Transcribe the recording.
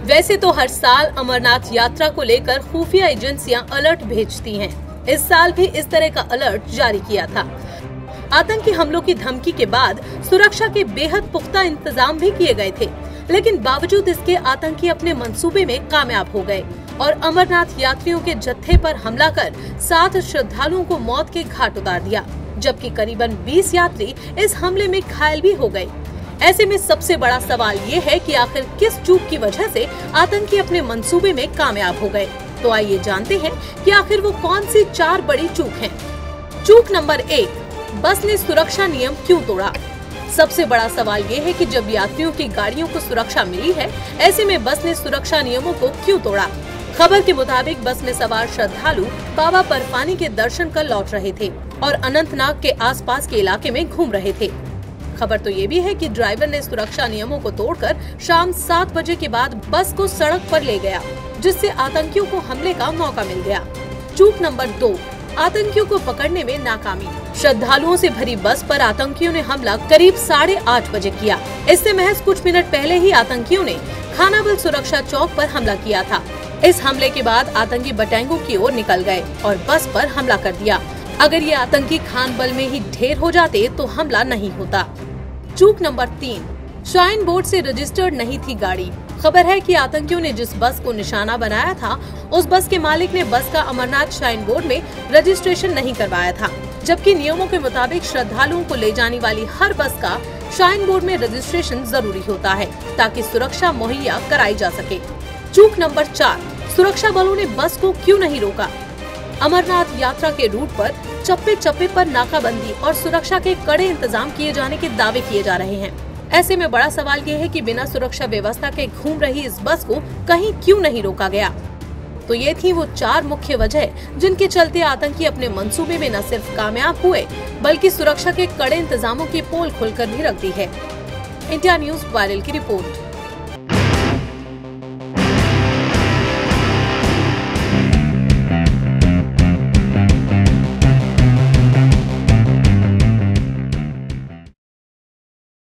वैसे तो हर साल अमरनाथ यात्रा को लेकर खुफिया एजेंसियां अलर्ट भेजती हैं। इस साल भी इस तरह का अलर्ट जारी किया था। आतंकी हमलों की धमकी के बाद सुरक्षा के बेहद पुख्ता इंतजाम भी किए गए थे, लेकिन बावजूद इसके आतंकी अपने मंसूबे में कामयाब हो गए और अमरनाथ यात्रियों के जत्थे पर हमला कर 7 श्रद्धालुओं को मौत के घाट उतार दिया, जबकि करीबन 20 यात्री इस हमले में घायल भी हो गए। ऐसे में सबसे बड़ा सवाल ये है कि आखिर किस चूक की वजह से आतंकी अपने मंसूबे में कामयाब हो गए। तो आइए जानते हैं कि आखिर वो कौन सी 4 बड़ी चूक हैं। चूक नंबर 1, बस ने सुरक्षा नियम क्यों तोड़ा। सबसे बड़ा सवाल ये है कि जब यात्रियों की गाड़ियों को सुरक्षा मिली है, ऐसे में बस ने सुरक्षा नियमों को क्यों तोड़ा। खबर के मुताबिक बस में सवार श्रद्धालु बाबा बर्फानी के दर्शन कर लौट रहे थे और अनंतनाग के आसपास के इलाके में घूम रहे थे। खबर तो ये भी है कि ड्राइवर ने सुरक्षा नियमों को तोड़कर शाम 7 बजे के बाद बस को सड़क पर ले गया, जिससे आतंकियों को हमले का मौका मिल गया। चूक नंबर 2, आतंकियों को पकड़ने में नाकामी। श्रद्धालुओं से भरी बस पर आतंकियों ने हमला करीब 8:30 बजे किया। इससे महज कुछ मिनट पहले ही आतंकियों ने खानाबल सुरक्षा चौक पर हमला किया था। इस हमले के बाद आतंकी बटांगों की ओर निकल गए और बस पर हमला कर दिया। अगर ये आतंकी खानबल में ही ढेर हो जाते तो हमला नहीं होता। चूक नंबर 3, श्राइन बोर्ड से रजिस्टर्ड नहीं थी गाड़ी। खबर है कि आतंकियों ने जिस बस को निशाना बनाया था, उस बस के मालिक ने बस का अमरनाथ श्राइन बोर्ड में रजिस्ट्रेशन नहीं करवाया था, जबकि नियमों के मुताबिक श्रद्धालुओं को ले जाने वाली हर बस का श्राइन बोर्ड में रजिस्ट्रेशन जरूरी होता है, ताकि सुरक्षा मुहैया कराई जा सके। चूक नंबर 4, सुरक्षा बलों ने बस को क्यों नहीं रोका। अमरनाथ यात्रा के रूट पर चप्पे चप्पे पर नाकाबंदी और सुरक्षा के कड़े इंतजाम किए जाने के दावे किए जा रहे हैं। ऐसे में बड़ा सवाल ये है कि बिना सुरक्षा व्यवस्था के घूम रही इस बस को कहीं क्यों नहीं रोका गया। तो ये थी वो 4 मुख्य वजह जिनके चलते आतंकी अपने मंसूबे में न सिर्फ कामयाब हुए, बल्कि सुरक्षा के कड़े इंतजामों की पोल खोलकर भी रख दी है। इंडिया न्यूज़ वायरल की रिपोर्ट।